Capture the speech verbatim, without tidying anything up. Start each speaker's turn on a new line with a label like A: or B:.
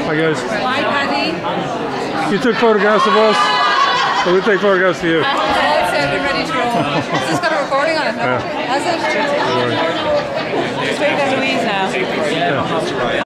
A: Hi guys.
B: Bye, Paddy.
A: You took photographs of us, or we take photographs of you?
B: All set and ready to roll. Has this got a recording on it? No?
A: Yeah.
B: Has it?
A: Don't worry.
B: Just wait for Louise now.
A: Yeah.